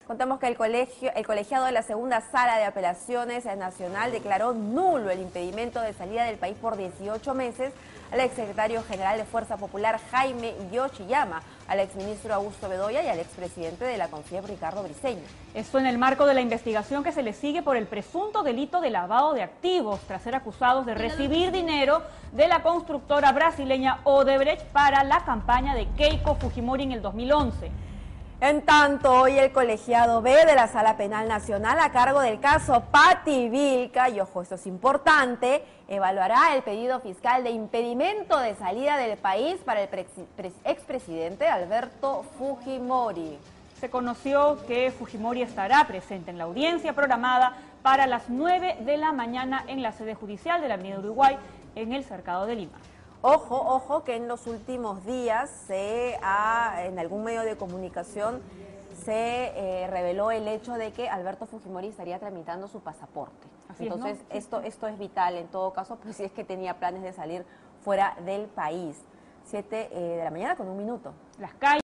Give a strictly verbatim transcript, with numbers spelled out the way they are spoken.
Contamos que el, colegio, el colegiado de la segunda sala de apelaciones nacional declaró nulo el impedimento de salida del país por dieciocho meses al exsecretario general de Fuerza Popular Jaime Yoshiyama, al exministro Augusto Bedoya y al expresidente de la CONFIEP Ricardo Briceño. Esto en el marco de la investigación que se le sigue por el presunto delito de lavado de activos, tras ser acusados de recibir dinero de la constructora brasileña Odebrecht para la campaña de Keiko Fujimori en el dos mil once. En tanto, hoy el colegiado B de la Sala Penal Nacional, a cargo del caso Patti Vilca, y ojo, esto es importante, evaluará el pedido fiscal de impedimento de salida del país para el expresidente Alberto Fujimori. Se conoció que Fujimori estará presente en la audiencia programada para las nueve de la mañana en la sede judicial de la Avenida Uruguay, en el Cercado de Lima. Ojo, ojo, que en los últimos días se ha, en algún medio de comunicación se eh, reveló el hecho de que Alberto Fujimori estaría tramitando su pasaporte. Así Entonces, es, ¿no? esto, esto es vital en todo caso, pues si es que tenía planes de salir fuera del país. Siete eh, de la mañana con un minuto. Las calles